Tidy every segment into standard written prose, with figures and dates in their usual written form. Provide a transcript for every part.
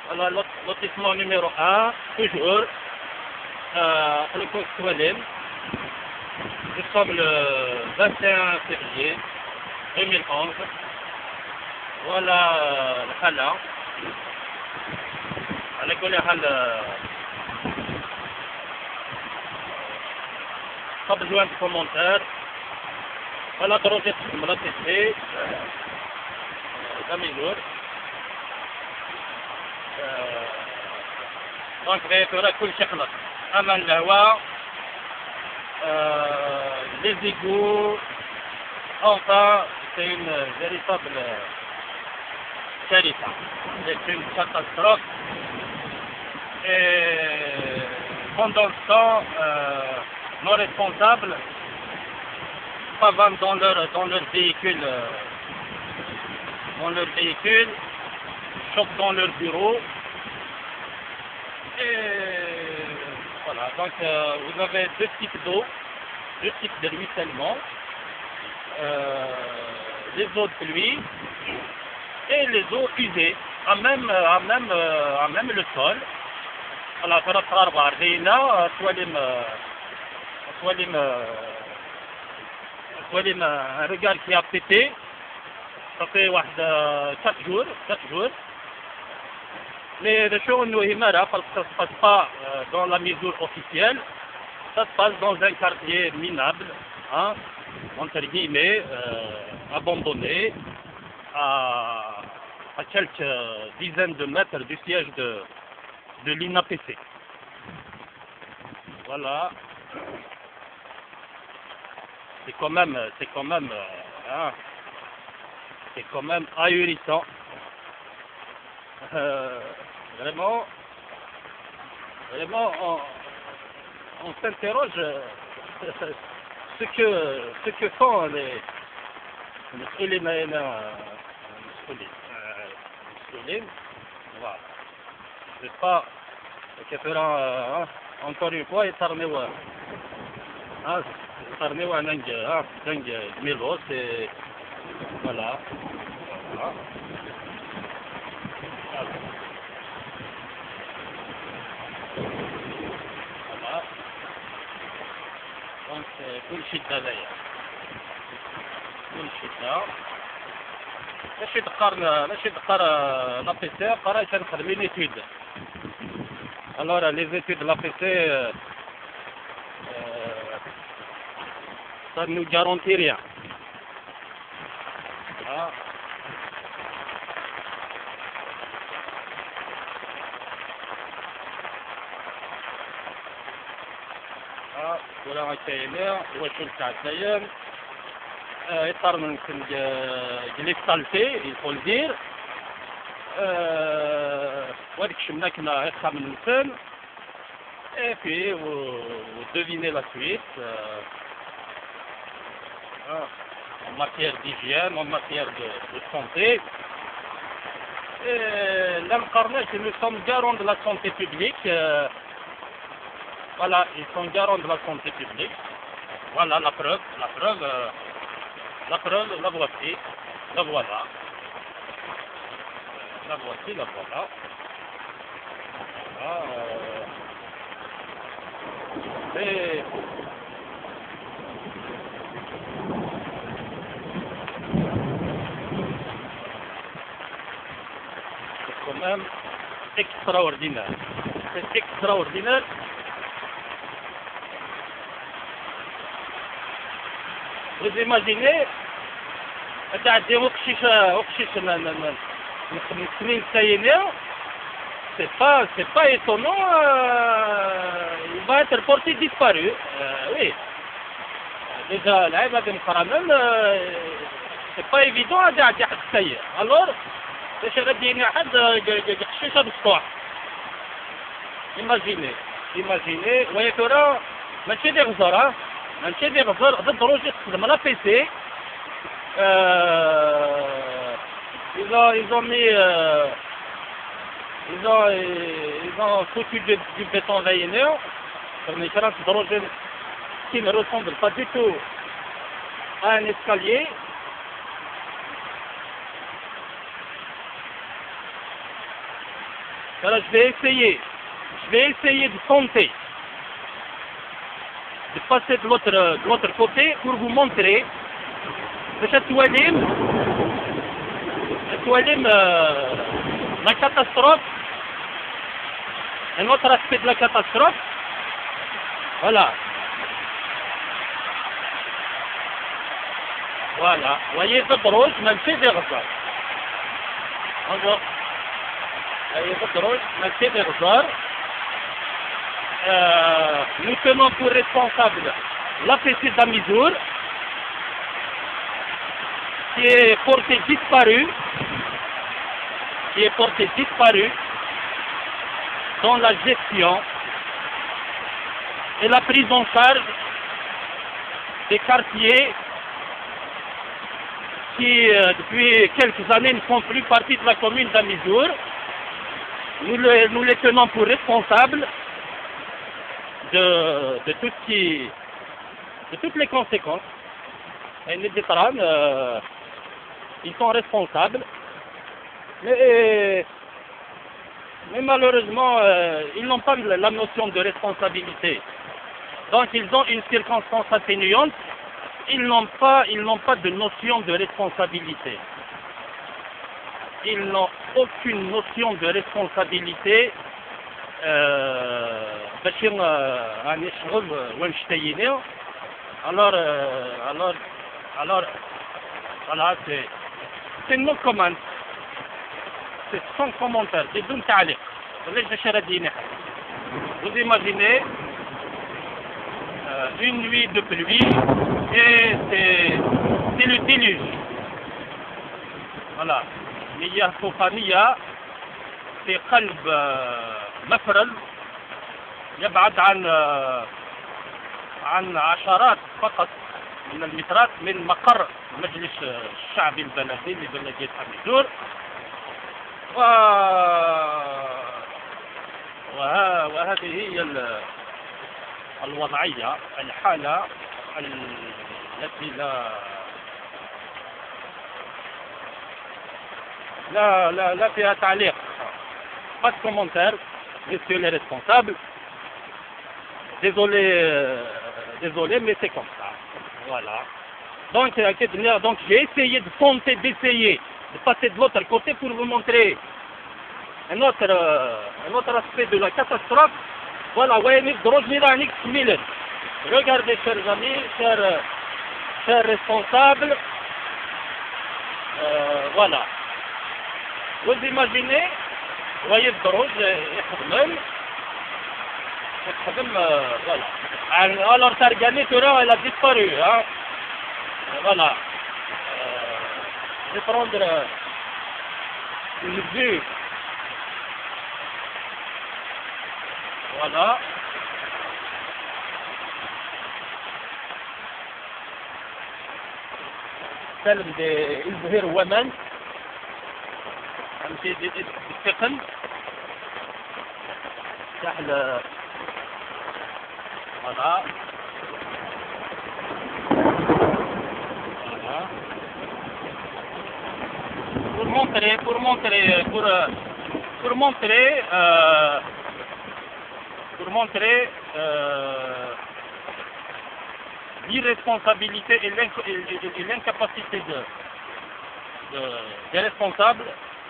Voilà, lotissement numéro 1, toujours, le Côte Toualim. Nous sommes le 21 février 2011. Voilà الحالة. على كل حال pas besoin de commentaires. Voilà درجة الملطفة d'améliorer. Donc غير كل شيء خلص. أما الهواء les égouts, enfin c'est une véritable charité. C'est une catastrophe. Et pendant ce temps, nos responsables avant dans leur véhicule, chauffent dans leur bureau. Et voilà, donc vous avez deux types d'eau, deux types de ruissellement, les eaux de pluie et les eaux usées, à même le sol. Alors, un regard qui a pété, ça fait 4 jours. Mais le show nous parce que ça ne se passe pas dans la mesure officielle, ça se passe dans un quartier minable, hein, entre guillemets, abandonné, à quelques dizaines de mètres du siège de l'INAPC. Voilà. C'est quand même ahurissant. Vraiment, on s'interroge ce que font les voilà. C'est pas que feront encore une fois éternuer un mélo, c'est voilà. Donc كل شيء هذايا كل شيء ماشي تقرا l'APC قرا تنخدم une étude. Alors les études de l'APC ça ne nous garantit rien. ولا كاينه واش تاع الداير اطار من ليكتالتي il faut le dire وهاديك الشمنه كنا غيرخا من الفن et puis vous devinez la suite en matière d'hygiène, en matière de santé. Là, nous sommes garants de la santé publique. Voilà, ils sont garants de la santé publique. Voilà la preuve, la voici, la voilà. La voici, la voilà. C'est quand même extraordinaire. C'est extraordinaire. Vous imaginez, c'est pas étonnant, il va être porté disparu. Oui. Déjà, là, c'est pas évident à dire alors, imaginez, voyez que là, ماشي دي غزارة ضد روجي تخدم لا بي سي ils ont foutu du béton layer mais qui ne ressemble pas du tout à un escalier. Alors, je vais essayer de tenter de passer de l'autre côté pour vous montrer la catastrophe, un autre aspect de la catastrophe. Voilà. Voilà. Vous voyez, Zadrouj m'a fait des retards. Nous tenons pour responsable l'APC d'Amizour, qui est porté disparu dans la gestion et la prise en charge des quartiers qui, depuis quelques années, ne font plus partie de la commune d'Amizour. Nous les tenons pour responsables de toutes les conséquences. Et les vétérans, ils sont responsables. Mais malheureusement, ils n'ont pas la notion de responsabilité. Donc ils ont une circonstance atténuante. Ils n'ont pas de notion de responsabilité. Ils n'ont aucune notion de responsabilité. Alors, voilà, c'est une commande. C'est sans commentaire, c'est d'un ta'liq. Vous imaginez une nuit de pluie et c'est le déluge. Voilà. مياه طوفانية في قلب مفرل يبعد عن عشرات فقط من المترات من مقر مجلس الشعبي البلدي لبلدية أميزور. وهذه هي الوضعية، الحالة التي لا فيها تعليق. Pas de commentaire, messieurs les responsables. Désolé, mais c'est comme ça. Voilà. Donc j'ai essayé de tenter de passer de l'autre côté pour vous montrer un autre aspect de la catastrophe. Voilà, regardez, chers amis, chers responsables. Voilà. Vous imaginez, vous voyez le Zadrouj, voilà. Alors Targani, elle a disparu. Hein. Voilà. Je vais prendre une vue. Voilà. سلم الزهير ومن أمشي الثقل سهل. Voilà. Voilà. Pour montrer l'irresponsabilité et l'incapacité des responsables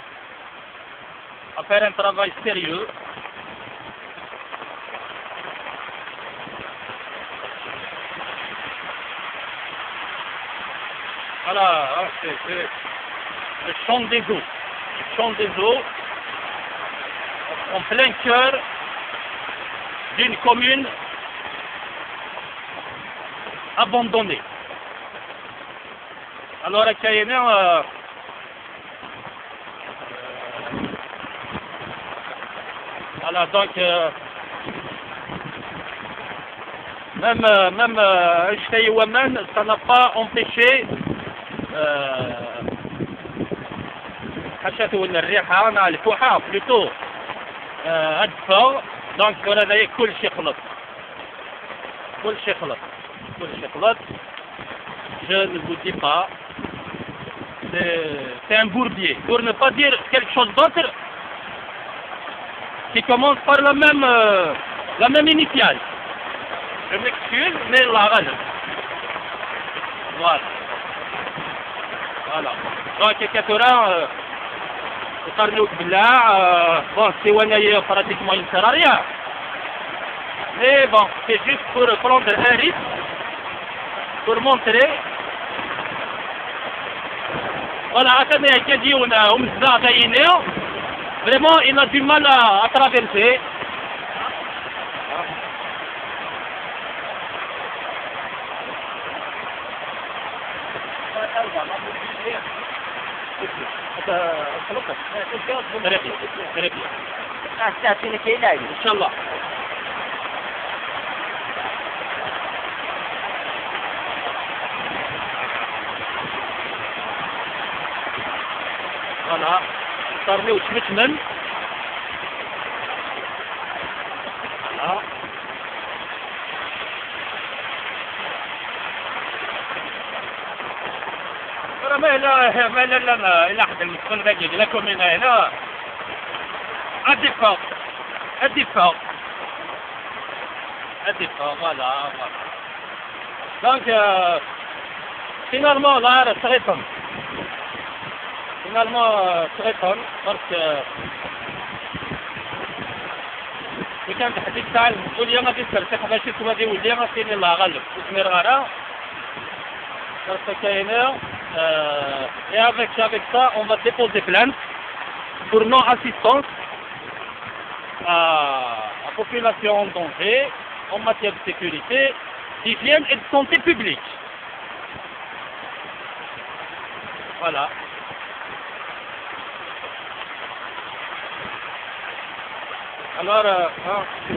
à faire un travail sérieux. Voilà, c'est le champ des eaux. Le champ des eaux en plein cœur d'une commune abandonnée. Alors à Kayena, voilà, donc même Shtay Waman, ça n'a pas empêché plutôt donc voilà, كل شيء خلط. Je ne vous dis pas, c'est un bourbier. Pour ne pas dire quelque chose d'autre, qui commence par la même initiale. Je m'excuse, mais la غلط. Voilà. Voilà. Donc, كثرة يقارنوك بالله bon, c'est وانايا pratiquement il ne sert à rien. Mais bon, c'est juste pour prendre un risque, pour montrer. Voilà, attendez, qui dit on a vraiment il a du mal à traverser. Très bien. إن شاء الله. Voilà, صار وتمتمن. Voilà. ما لا أحد المسؤول باقي لكم هنا الدفاع voilà. Donc finalement là très bonne parce que كان تحديد تاع المسؤول يا غادي ترتاح باش تولي ولي غادي لا غالب وتمر غارة parce que et avec ça on va déposer plainte pour non-assistance à la population en danger en matière de sécurité, d'hygiène et de santé publique. Voilà. Alors,